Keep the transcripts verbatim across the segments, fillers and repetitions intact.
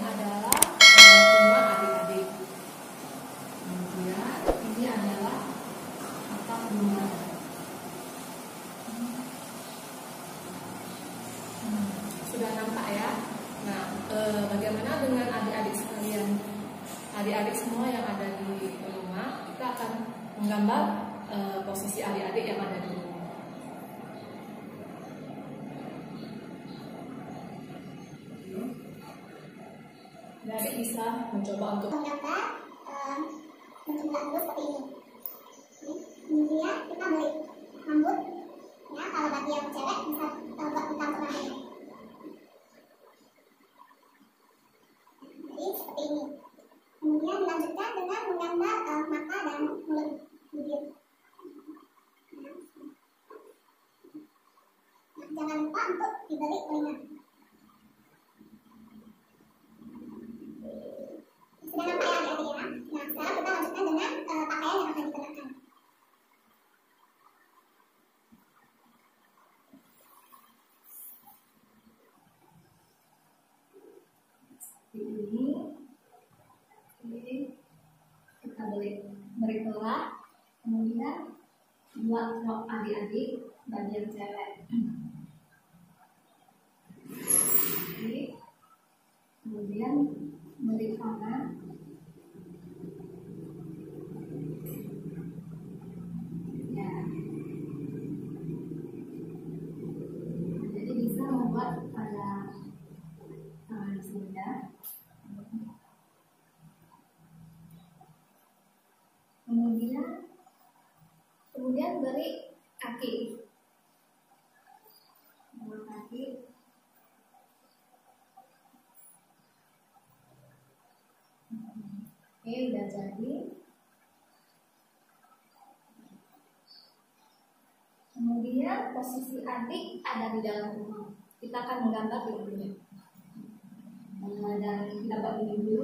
adalah eh, rumah adik-adik. Kemudian ini adalah atap rumah. Hmm, sudah nampak ya. Nah, eh, bagaimana dengan adik-adik sekalian? Adik-adik semua yang ada di rumah, kita akan menggambar eh, posisi adik-adik yang ada di rumah. Adik bisa mencoba untuk menggambar um, bentuk rambut seperti ini. Kemudian kita beli rambut, ya kalau bagi yang cewek bisa uh, buat kita untuk rambutnya. Jadi seperti ini. Kemudian dilanjutkan dengan menggambar uh, mata dan mulut bibir. Nah, jangan lupa untuk diberi telinga. Sudah nampak ya adik-adik ya. Nah, sekarang kita lanjutkan dengan uh, pakaian yang akan dikenakan. ini, ini kita beli beri telah, kemudian buat rok adik-adik bagian cewek. Ini, kemudian beri tangan. Ya. Jadi bisa membuat pada tangan sudah. Kemudian kemudian beri kaki. Beri kaki. Oke, udah jadi. Kemudian posisi adik ada di dalam rumah. Kita akan menggambar pintunya. Dan kita buat ini dulu.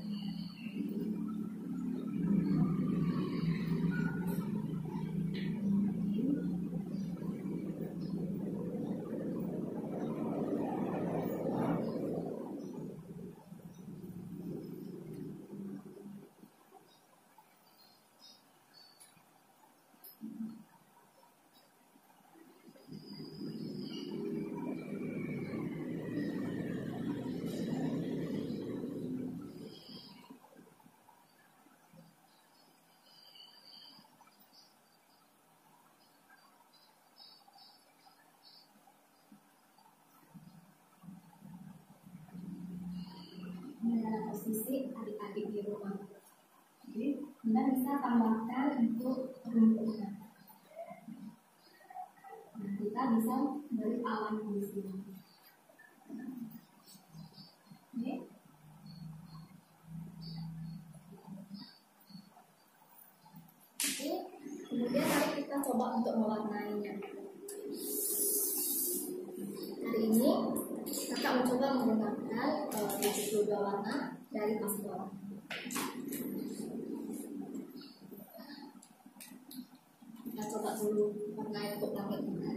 Posisi adik-adik di rumah. Jadi, Anda bisa tambahkan untuk rumputnya. Nah, kita bisa beri awan di sini. Oke. Oke. Kemudian mari kita coba untuk mewarnainya. Hari ini kakak mencoba menggunakan tujuh puluh dua warna dari pastel. Kita coba dulu warna untuk langit.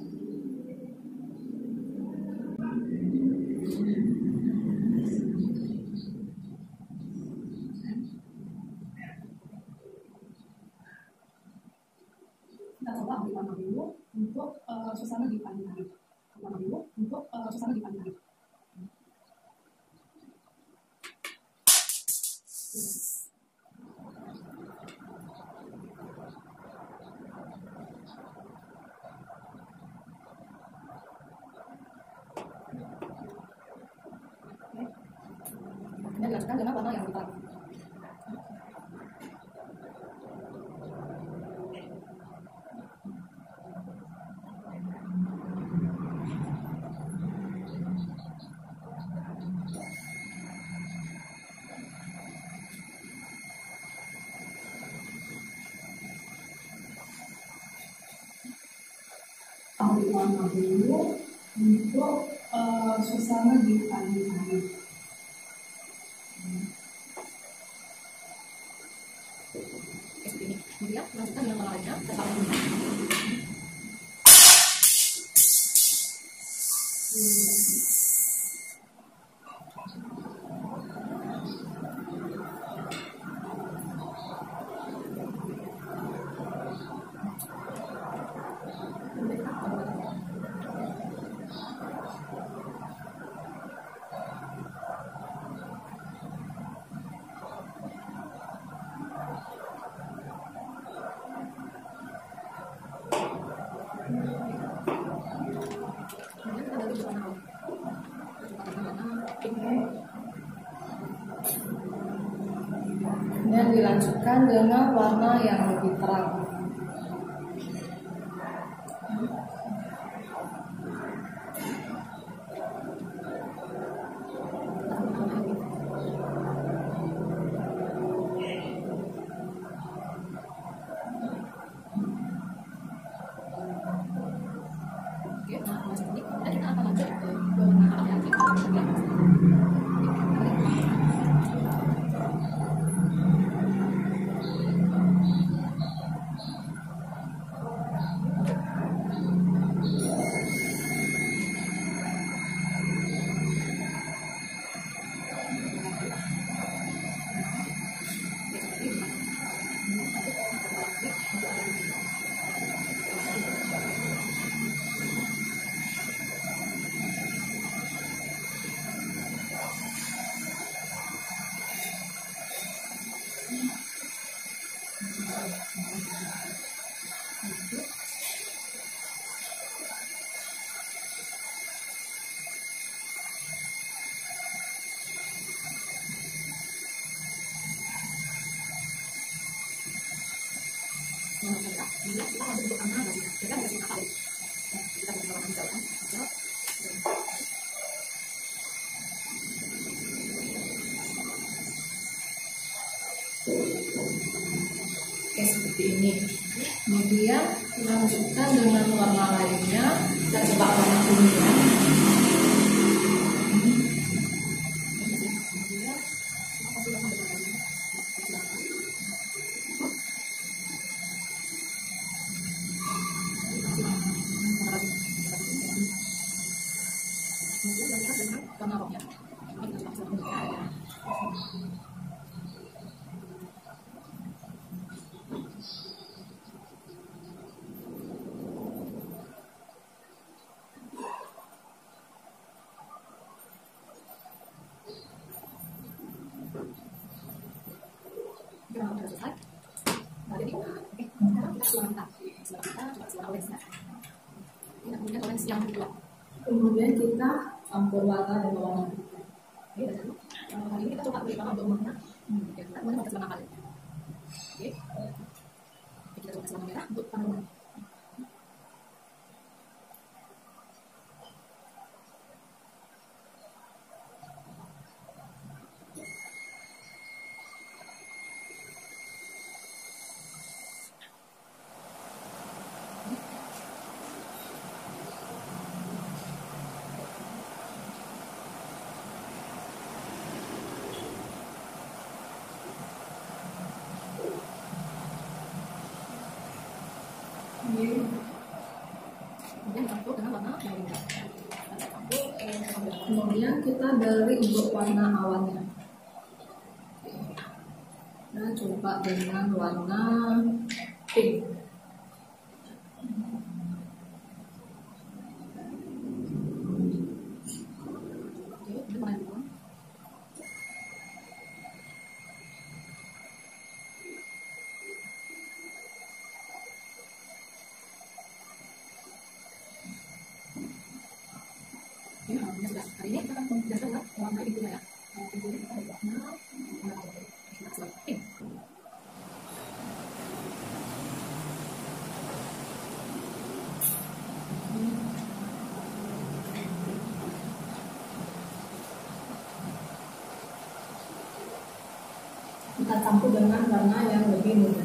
Kita coba beri warna dulu untuk uh, suasana di pagi hari. Warna dulu untuk uh, suasana di pagi hari. Dan dilanjutkan dengan warna yang hitam. Beri warna dulu untuk uh, suasana di pagi hari. Kemudian lanjutkan dengan warna lainnya. Dan dilanjutkan dengan warna yang lebih terang. Oke, nah selanjutnya kita akan lanjut ke warna adik-adik. Oke, seperti ini. Kemudian kita lanjutkan dengan warna lainnya. Kita coba warna kuning ya. Kemudian kita campur warna dengan warna putih. Kali ini kita coba beri warna untuk warna. Kita kemudian pakai warna palet. Oke, kita coba warna merah untuk warna. Kemudian campur dengan warna lainnya. Kemudian kita beri untuk warna awannya. Nah, coba dengan warna pink. Oke, ini warna dua. Hari ini kita akan menjelaskan warna itu ya. Itu kita ada warna warna pink. Kita campur dengan warna yang lebih muda.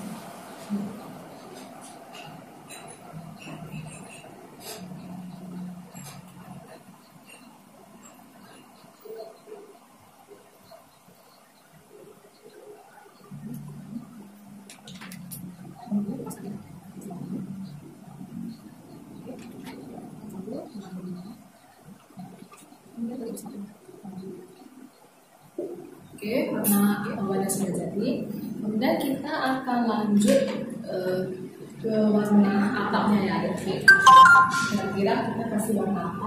Oke, karena awannya sudah jadi, kemudian kita akan lanjut uh, ke warna atapnya ya, adik. Kira-kira kita kasih warna apa?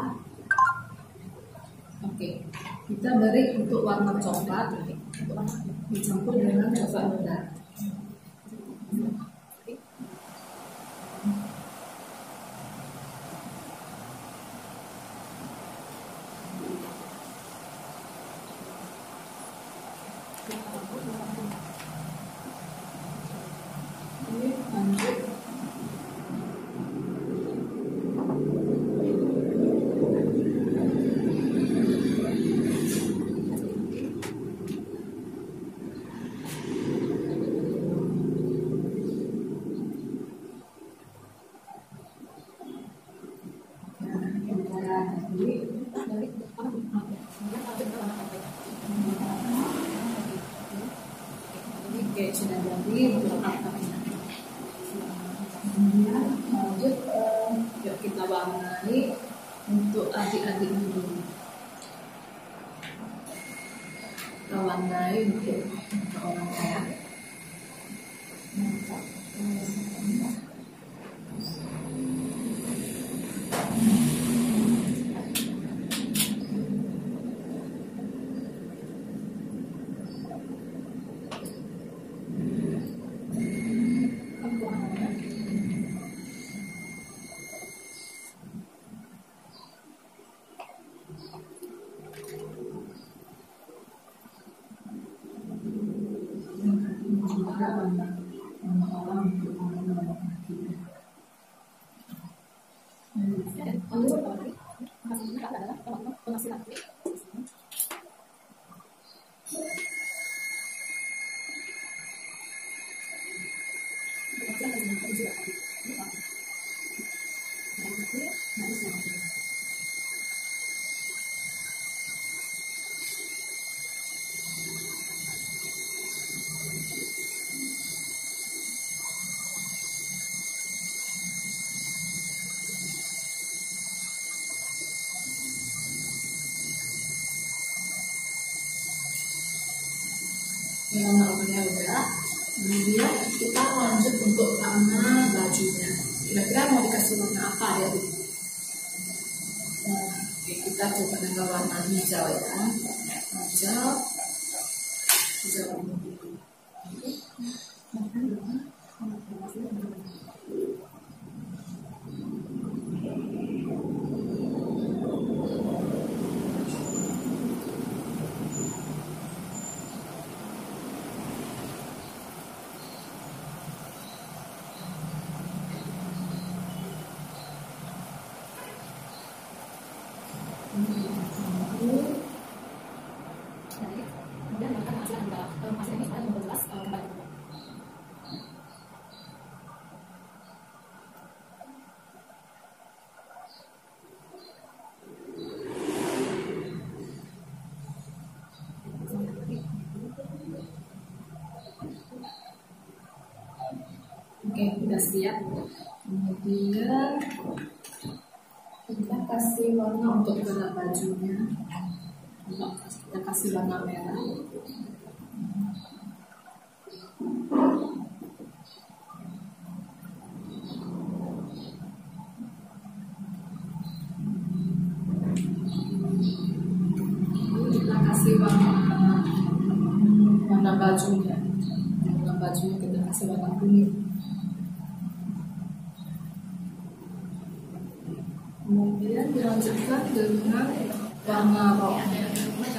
Oke, kita beri untuk warna coklat, dicampur dengan coklat muda. warnai untuk adik-adik dulu. Kita warnai untuk, untuk orang kaya. Yang warnanya udah, kemudian kita lanjut untuk warna bajunya. Kira-kira mau dikasih warna apa ya Bu? Nah, oke, kita coba dengan warna hijau ya. Hijau, hijau ini. Oke, sudah siap. Kemudian kita kasih warna untuk gerak bajunya. Kita kasih warna merah. Kita kasih warna warna bajunya. Warna bajunya kita kasih warna kuning. Kemudian dilanjutkan dengan warna roknya.